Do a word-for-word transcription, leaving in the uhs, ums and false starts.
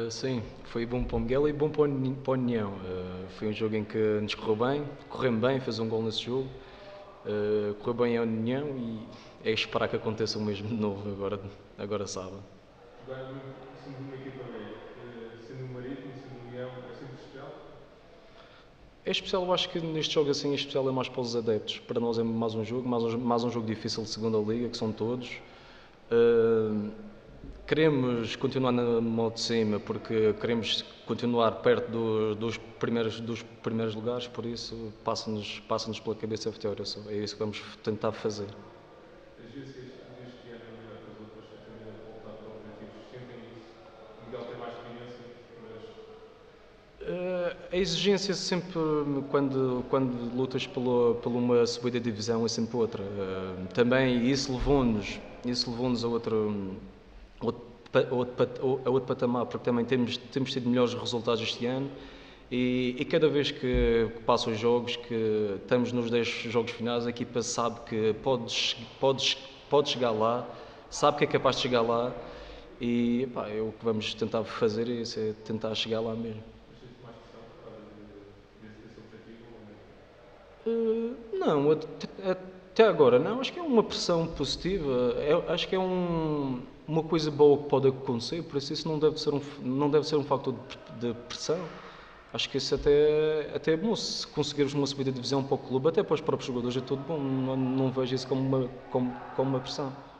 Uh, sim, foi bom para o Miguel e bom para o para o União. Uh, foi um jogo em que nos correu bem, corremos bem, fez um gol nesse jogo, uh, correu bem a União e é esperar que aconteça o mesmo de novo agora, agora sábado. Jogar num- somos uma equipa B, eh, sendo o Marítimo, sendo o União, é sempre especial? É especial, eu acho que neste jogo assim, é especial é mais para os adeptos. Para nós é mais um jogo, mais um, mais um jogo difícil de segunda liga, que são todos. Uh, Queremos continuar na modo de cima porque queremos continuar perto do, dos, primeiros, dos primeiros lugares, por isso passa-nos passa pela cabeça a vitória. É isso que vamos tentar fazer. As exigências deste ano é maior que as outras, a terem lutado por objetivos, sentem isso? O Miguel tem mais experiência, mas Uh, a exigência sempre, quando, quando lutas pelo, por uma subida de divisão, é sempre outra. Uh, também isso levou-nos isso levou-nos a outro, outro, outro, a outro patamar, porque também temos, temos tido melhores resultados este ano e, e cada vez que, que passam os jogos, que estamos nos dez jogos finais, a equipa sabe que pode, pode, pode chegar lá, sabe que é capaz de chegar lá e epá, é o que vamos tentar fazer, é isso, é tentar chegar lá mesmo. mas sentes mais pressão por causa de, desse, desse objetivo ou não? Uh, não, até agora não. Acho que é uma pressão positiva. É, acho que é um, uma coisa boa que pode acontecer, por isso isso não deve ser um, não deve ser um fator de, de pressão. Acho que isso até, até é bom se conseguirmos uma subida de divisão para o clube, até para os próprios jogadores é tudo bom. Não, não vejo isso como uma, como, como uma pressão.